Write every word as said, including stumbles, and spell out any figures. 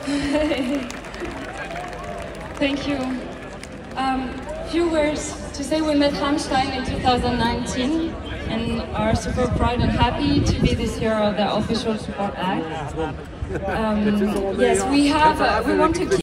Thank you. Um, few words to say: we met Rammstein in two thousand nineteen and are super proud and happy to be this year the official support act. Um, yes, we have. Uh, we want to keep